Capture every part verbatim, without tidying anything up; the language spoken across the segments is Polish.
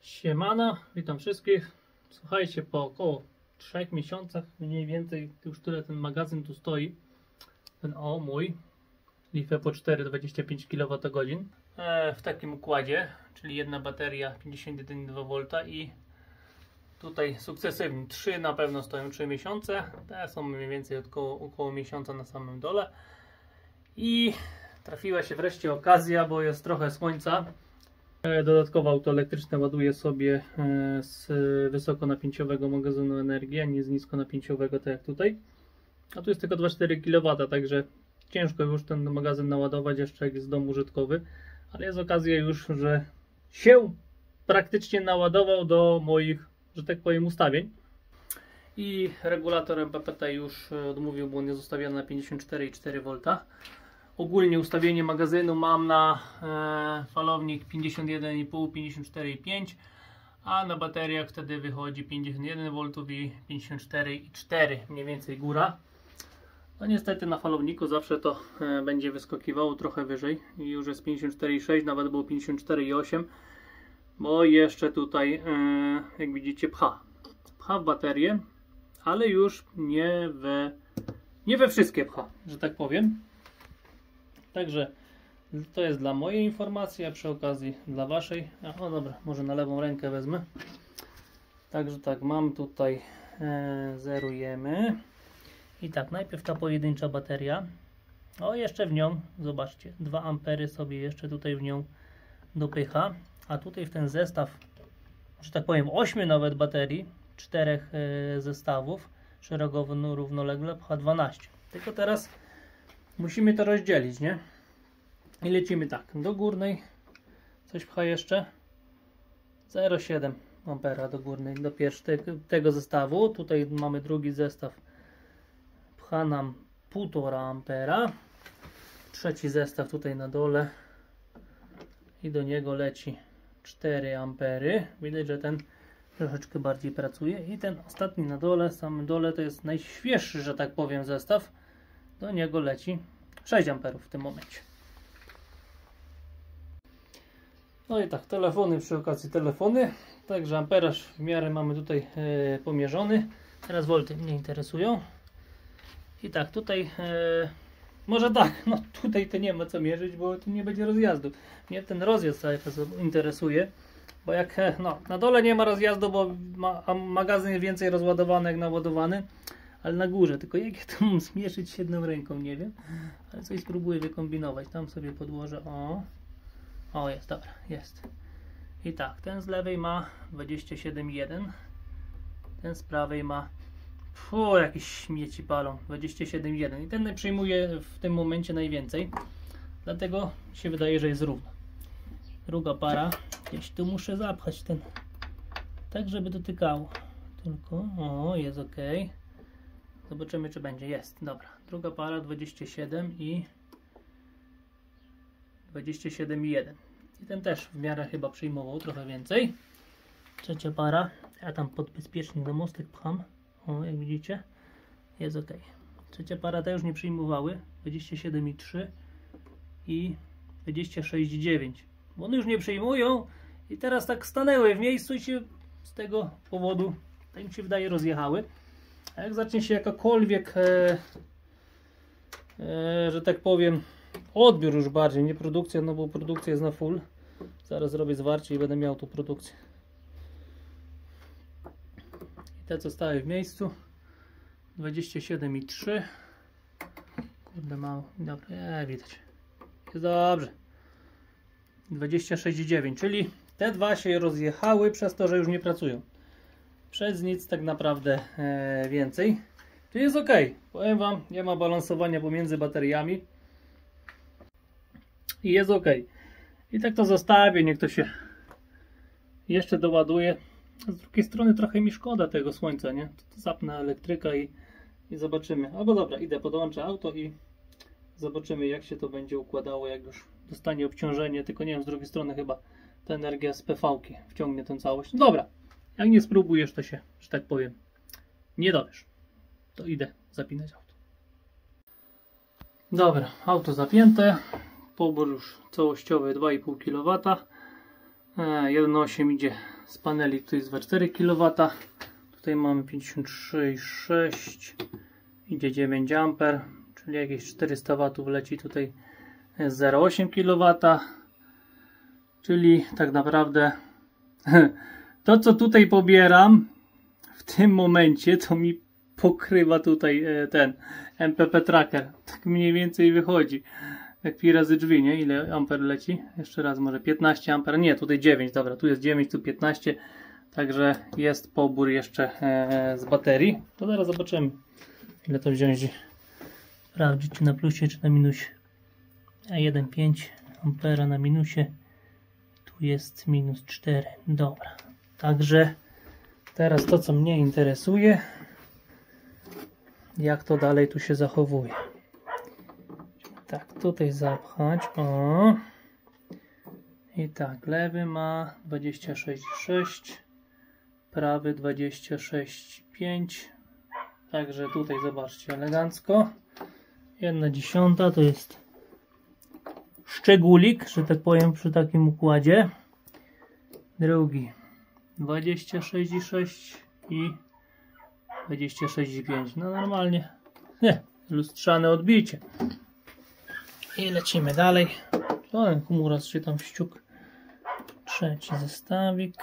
Siemano, witam wszystkich. Słuchajcie, po około trzech miesiącach mniej więcej już tyle ten magazyn tu stoi. Ten o mój LiFePO cztery dwadzieścia pięć kilowatogodzin e, w takim układzie, czyli jedna bateria pięćdziesiąt jeden i dwa wolt i tutaj sukcesywnie trzy na pewno stoją trzy miesiące. Te są mniej więcej około, około miesiąca na samym dole. I trafiła się wreszcie okazja, bo jest trochę słońca. Dodatkowo auto elektryczne ładuje sobie z wysokonapięciowego magazynu energii, a nie z niskonapięciowego, tak jak tutaj. A tu jest tylko dwadzieścia cztery kilowata, także ciężko już ten magazyn naładować, jeszcze jak jest dom użytkowy. Ale jest okazja już, że się praktycznie naładował do moich, że tak powiem, ustawień. I regulator M P P T już odmówił, bo on jest ustawiony na pięćdziesiąt cztery i cztery wolta. Ogólnie ustawienie magazynu mam na e, falownik pięćdziesiąt jeden i pół, pięćdziesiąt cztery i pięć, a na bateriach wtedy wychodzi pięćdziesiąt jeden wolt i pięćdziesiąt cztery i cztery, mniej więcej góra. No niestety na falowniku zawsze to e, będzie wyskakiwało trochę wyżej i już jest pięćdziesiąt cztery i sześć, nawet było pięćdziesiąt cztery i osiem, bo jeszcze tutaj e, jak widzicie pcha, pcha w baterię, ale już nie we, nie we wszystkie pcha, że tak powiem. Także to jest dla mojej informacji, a przy okazji dla waszej. O dobra, może na lewą rękę wezmę. Także tak, mam tutaj, e, zerujemy. I tak, najpierw ta pojedyncza bateria. O, jeszcze w nią, zobaczcie, dwa ampery sobie jeszcze tutaj w nią dopycha. A tutaj w ten zestaw, że tak powiem, ośmiu nawet baterii, czterech e, zestawów, szerokowo równolegle pcha dwanaście. Tylko teraz musimy to rozdzielić, nie? I lecimy tak, do górnej coś pcha jeszcze zero przecinek siedem ampera do górnej, do pierwszego tego zestawu. Tutaj mamy drugi zestaw, pcha nam półtora ampera. Trzeci zestaw tutaj na dole i do niego leci cztery ampery. Widać, że ten troszeczkę bardziej pracuje. I ten ostatni na dole, samym dole, to jest najświeższy, że tak powiem, zestaw. Do niego leci sześć amperów w tym momencie. No i tak, telefony przy okazji telefony. Także amperaż w miarę mamy tutaj e, pomierzony. Teraz wolty mnie interesują. I tak, tutaj e, może tak, no tutaj to nie ma co mierzyć, bo tu nie będzie rozjazdu. Mnie ten rozjazd cały czas interesuje. Bo jak e, no, na dole nie ma rozjazdu, bo ma, magazyn jest więcej rozładowany jak naładowany. Ale na górze, tylko jak ja to mam zmierzyć jedną ręką, nie wiem. Ale coś spróbuję wykombinować. Tam sobie podłożę, o. O, jest, dobra, jest. I tak, ten z lewej ma dwadzieścia siedem i jeden. Ten z prawej ma, fu, jakieś śmieci palą, dwadzieścia siedem i jeden. I ten przyjmuje w tym momencie najwięcej. Dlatego się wydaje, że jest równo. Druga para, gdzieś tu muszę zapchać ten, tak żeby dotykało. Tylko, o, jest ok. Zobaczymy, czy będzie. Jest, dobra. Druga para dwadzieścia siedem i dwadzieścia siedem i jeden. I ten też w miarę chyba przyjmował trochę więcej. Trzecia para. Ja tam pod bezpiecznik do mostek pcham. O, jak widzicie, jest ok. Trzecia para te już nie przyjmowały. dwadzieścia siedem i trzy i dwadzieścia sześć i dziewięć. Bo one już nie przyjmują i teraz tak stanęły w miejscu i się z tego powodu, tak mi się wydaje, rozjechały. A jak zacznie się jakakolwiek, e, e, że tak powiem, odbiór już bardziej, nie produkcja, no bo produkcja jest na full. Zaraz zrobię zwarcie i będę miał tu produkcję. I te co stały w miejscu, dwadzieścia siedem i trzy. Kurde, mało, dobra, ja, widać. Jest dobrze. dwadzieścia sześć i dziewięć, czyli te dwa się rozjechały przez to, że już nie pracują. Przez nic tak naprawdę e, więcej. Tu jest ok. Powiem wam, nie ma balansowania pomiędzy bateriami. I jest ok. I tak to zostawię, niech to się jeszcze doładuje. Z drugiej strony trochę mi szkoda tego słońca, nie? To zapnę elektryka i, i zobaczymy. Albo dobra, idę, podłączę auto i zobaczymy, jak się to będzie układało, jak już dostanie obciążenie. Tylko nie wiem, z drugiej strony chyba ta energia z P V-ki wciągnie tę całość. Dobra. Jak nie spróbujesz, to się, że tak powiem, nie dowiesz. To idę zapinać auto. Dobra, auto zapięte. Pobór już całościowy dwa i pół kilowata. jeden przecinek osiem idzie z paneli tutaj jest dwadzieścia cztery kilowata. Tutaj mamy pięćdziesiąt trzy i sześć, idzie dziewięć amperów, czyli jakieś czterysta watów leci tutaj zero przecinek osiem kilowata, czyli tak naprawdę to, co tutaj pobieram w tym momencie, to mi pokrywa tutaj ten M P P tracker. Tak mniej więcej wychodzi. Jak pi razy drzwi, nie? Ile amper leci? Jeszcze raz, może piętnaście amper. Nie, tutaj dziewięć, dobra, tu jest dziewięć, tu piętnaście. Także jest pobór jeszcze e, z baterii. To zaraz zobaczymy, ile to wziąć. Sprawdzić, czy na plusie, czy na minusie. A jeden przecinek pięć ampera na minusie. Tu jest minus cztery. Dobra. Także teraz to, co mnie interesuje, jak to dalej tu się zachowuje. Tak, tutaj zapchać. O. I tak, lewy ma dwadzieścia sześć przecinek sześć, prawy dwadzieścia sześć przecinek pięć. Także tutaj zobaczcie, elegancko. Jedna dziesiąta to jest szczególik, że tak powiem, przy takim układzie. Drugi dwadzieścia sześć przecinek sześć i dwadzieścia sześć przecinek pięć. No normalnie. Nie, lustrzane odbicie. I lecimy dalej. O, chmuras się tam wściuk. Trzeci zestawik.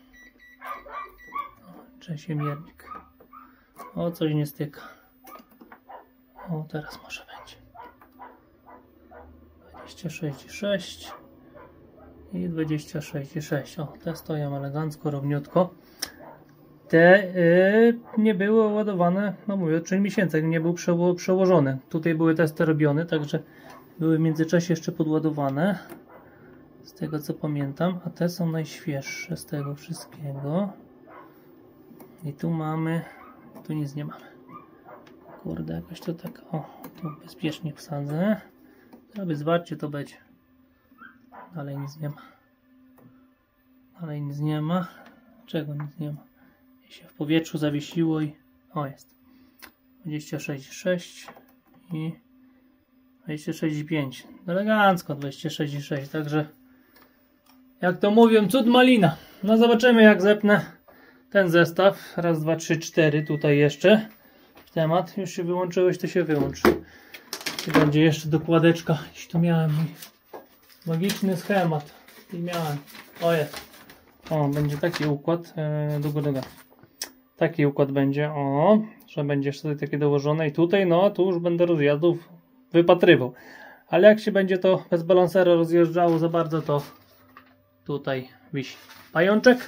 Trzeci miernik. O, coś nie styka. O, teraz może będzie. dwadzieścia sześć przecinek sześć i dwadzieścia sześć przecinek sześć. O, te stoją elegancko, równiutko. Te yy, nie były ładowane, no mówię, trzy miesiące, nie był przeło przełożony. Tutaj były testy robione, także były w międzyczasie jeszcze podładowane. Z tego co pamiętam, a te są najświeższe z tego wszystkiego. I tu mamy, tu nic nie mamy. Kurde, jakoś to tak, o, tu bezpiecznie wsadzę. Żeby zwarcie to będzie. Dalej nic nie ma. Dalej nic nie ma. Czego nic nie ma? I się w powietrzu zawiesiło i o, jest. dwadzieścia sześć przecinek sześć i dwadzieścia sześć przecinek pięć. Elegancko dwadzieścia sześć przecinek sześć. Także jak to mówią, cud malina. No zobaczymy, jak zepnę ten zestaw. Raz, dwa, trzy, cztery. Tutaj jeszcze temat. Już się wyłączyłeś, to się wyłączy. I będzie jeszcze dokładeczka. Gdzieś tu miałem mój magiczny schemat. I miałem. O, jest. O, będzie taki układ. Eee, długo, długo. Taki układ będzie. O, że będzie jeszcze tutaj takie dołożone. I tutaj, no, tu już będę rozjazdów wypatrywał. Ale jak się będzie to bez balansera rozjeżdżało za bardzo, to tutaj wisi pajączek.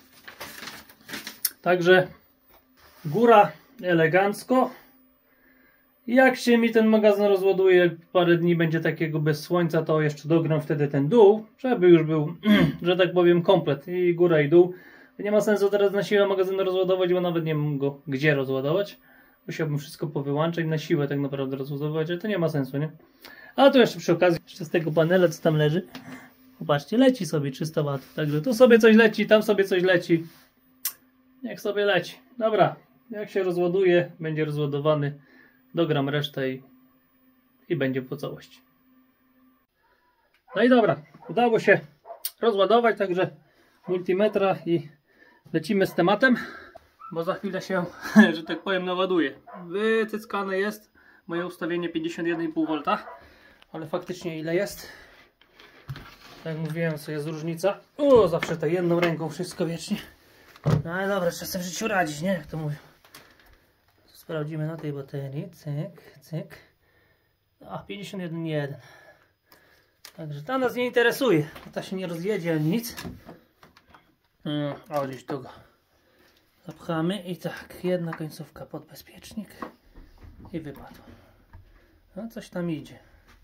Także góra elegancko. Jak się mi ten magazyn rozładuje, jak parę dni będzie takiego bez słońca, to jeszcze dogram wtedy ten dół, żeby już był, że tak powiem, komplet. I góra i dół. Nie ma sensu teraz na siłę magazyn rozładować, bo nawet nie mam go gdzie rozładować. Musiałbym wszystko powyłączać, na siłę tak naprawdę rozładować, ale to nie ma sensu, nie? A tu jeszcze przy okazji, jeszcze z tego panela, co tam leży, popatrzcie, leci sobie trzysta watów. Także tu sobie coś leci, tam sobie coś leci. Niech sobie leci. Dobra, jak się rozładuje, będzie rozładowany. Dogram resztę i, i będzie po całości. No i dobra, udało się rozładować, także multimetra i lecimy z tematem, bo za chwilę się, że tak powiem, naładuje. Wycyckane jest moje ustawienie pięćdziesiąt jeden i pół wolta, ale faktycznie ile jest? Tak jak mówiłem, co jest różnica. O, zawsze to jedną ręką wszystko wiecznie. No ale dobra, czasem w życiu radzić, nie? Jak to mówię. Sprawdzimy na tej baterii. Cyk, cyk. A, pięćdziesiąt jeden przecinek jeden. Także ta nas nie interesuje. Ta się nie rozjedzie ani nic. Hmm, o, gdzieś tu go zapchamy. I tak, jedna końcówka pod bezpiecznik. I wypadła. No, coś tam idzie.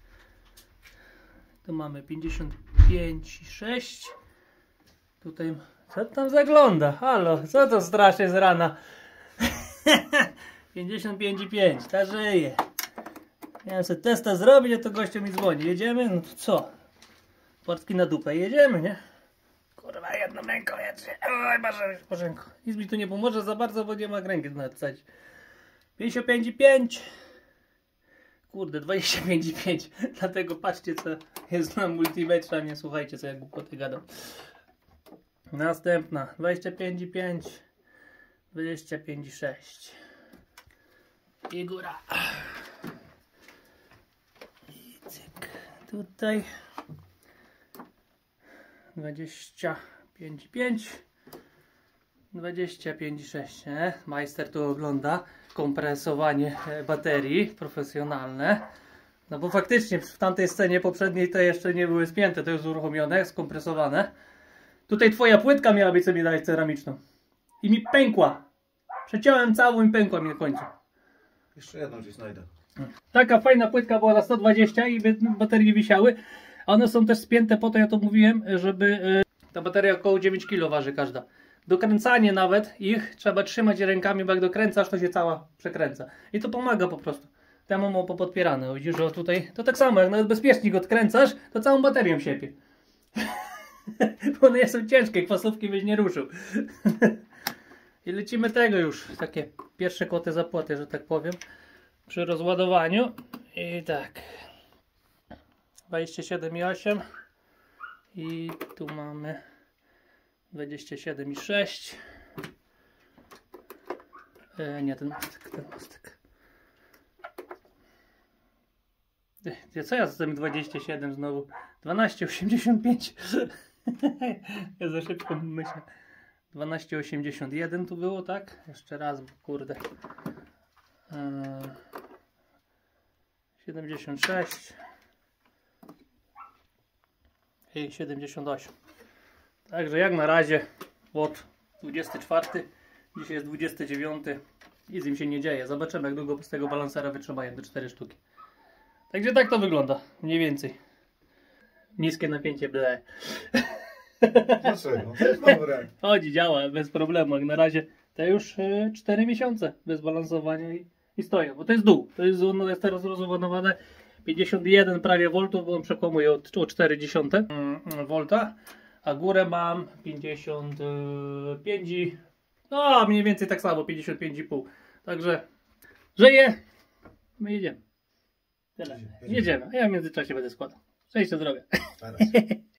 Tu mamy pięćdziesiąt pięć przecinek sześć. Tutaj, co tam zagląda? Halo, co to strasznie z rana? pięćdziesiąt pięć przecinek pięć, ta żyje. Miałem sobie testa zrobić, a to gościu mi dzwoni. Jedziemy? No to co? Portki na dupę, jedziemy, nie? Kurwa, jedną ręką jedzie. Oj, Boże, Bożenko. Nic mi tu nie pomoże za bardzo, bo nie ma ręki na wsadzić. pięćdziesiąt pięć przecinek pięć. Kurde, dwadzieścia pięć przecinek pięć. Dlatego patrzcie, co jest na multimetrze, a nie słuchajcie, co ja głupoty gadam. Następna dwadzieścia pięć i pięć, dwadzieścia pięć i sześć i góra. I cyk. Tutaj dwadzieścia pięć i pięć, dwadzieścia pięć i sześć. Nie? Majster tu ogląda kompresowanie baterii profesjonalne. No bo faktycznie w tamtej scenie poprzedniej to jeszcze nie były spięte, to jest uruchomione, skompresowane. Tutaj twoja płytka miała być, sobie dać ceramiczną. I mi pękła. Przeciąłem całą i pękła mi na końcu. Jeszcze jedną gdzieś znajdę. Taka fajna płytka była na sto dwadzieścia i baterie wisiały. One są też spięte po to, ja to mówiłem, żeby... Ta bateria około dziewięć kilo waży każda. Dokręcanie nawet ich trzeba trzymać rękami, bo jak dokręcasz, to się cała przekręca. I to pomaga po prostu. Ja mam opo podpierane. O, widzisz, że tutaj to tak samo, jak nawet bezpiecznik odkręcasz, to całą baterią siepie. Bo one są ciężkie, kwasówki byś nie ruszył. I lecimy tego już. Takie pierwsze kłoty zapłaty, że tak powiem. Przy rozładowaniu. I tak. dwadzieścia siedem i osiem. I tu mamy dwadzieścia siedem i sześć. E, nie, ten mostek, ten mostek. E, co ja z tym dwadzieścia siedem znowu? dwanaście osiemdziesiąt pięć. Ja za szybko myślę. dwanaście osiemdziesiąt jeden tu było, tak? Jeszcze raz, bo kurde. E, siedemdziesiąt sześć. I siedemdziesiąt osiem. Także jak na razie od dwudziestego czwartego, dzisiaj jest dwudziesty dziewiąty, nic im się nie dzieje. Zobaczymy, jak długo z tego balansera wytrzymają, te cztery sztuki. Także tak to wygląda, mniej więcej. Niskie napięcie, ble. Dlaczego? To jest dobre. Chodzi, działa, bez problemu. Jak na razie te już y, cztery miesiące bez balansowania i, i stoją, bo to jest dół. To jest, ono jest teraz rozładowane pięćdziesiąt jeden prawie voltów, bo on przekłamuje o, o cztery dziesiąte volta, a górę mam pięćdziesiąt pięć, no mniej więcej tak samo, pięćdziesiąt pięć i pół. Także żyję, my jedziemy. Tyle. Jedziemy, a ja w międzyczasie będę składał. Cześć, zdrowie.